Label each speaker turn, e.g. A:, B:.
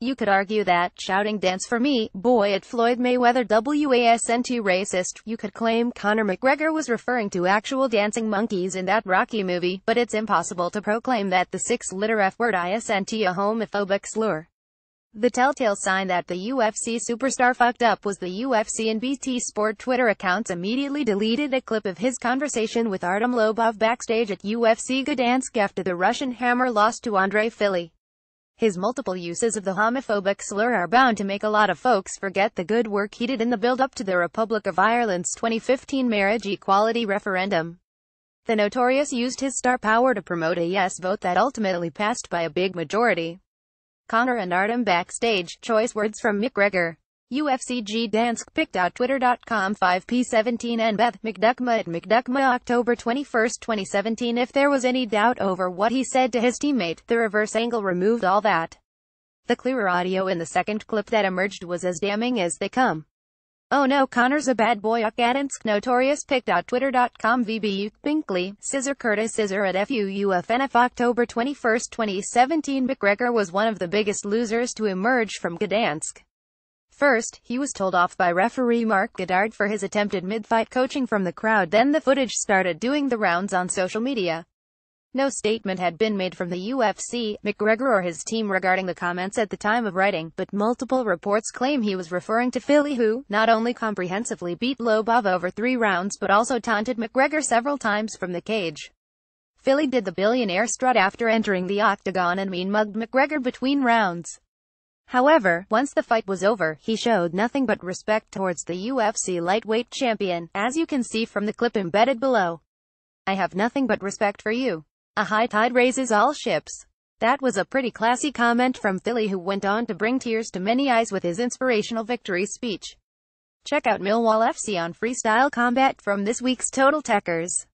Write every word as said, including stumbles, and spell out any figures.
A: You could argue that, shouting "Dance for me, boy" at Floyd Mayweather wasn't racist. You could claim Conor McGregor was referring to actual dancing monkeys in that Rocky movie, but it's impossible to proclaim that the six-letter F-word isn't a homophobic slur. The telltale sign that the U F C superstar fucked up was the U F C and B T Sport Twitter accounts immediately deleted a clip of his conversation with Artem Lobov backstage at U F C Gdansk after the Russian Hammer lost to Andre Fili. His multiple uses of the homophobic slur are bound to make a lot of folks forget the good work he did in the build-up to the Republic of Ireland's twenty fifteen marriage equality referendum. The Notorious used his star power to promote a yes vote that ultimately passed by a big majority. Conor and Artem backstage, choice words from McGregor. U F C Gdansk picked out twitter dot com five p seventeen and Beth McDuckma at McDuckma October twenty-first twenty seventeen. If there was any doubt over what he said to his teammate, the reverse angle removed all that. The clearer audio in the second clip that emerged was as damning as they come. "Oh no, Conor's a bad boy." Gdansk Notorious picked out twitter dot com V B Binkley, Scissor Curtis Scissor at F U U F N F October twenty-first twenty seventeen. McGregor was one of the biggest losers to emerge from Gdansk. First, he was told off by referee Mark Goddard for his attempted mid-fight coaching from the crowd. Then the footage started doing the rounds on social media. No statement had been made from the U F C, McGregor or his team regarding the comments at the time of writing, but multiple reports claim he was referring to Fili, who not only comprehensively beat Lobov over three rounds but also taunted McGregor several times from the cage. Fili did the billionaire strut after entering the octagon and mean-mugged McGregor between rounds. However, once the fight was over, he showed nothing but respect towards the U F C lightweight champion, as you can see from the clip embedded below. "I have nothing but respect for you. A high tide raises all ships." That was a pretty classy comment from Fili, who went on to bring tears to many eyes with his inspirational victory speech. Check out Millwall F C on Freestyle Combat from this week's Total Techers.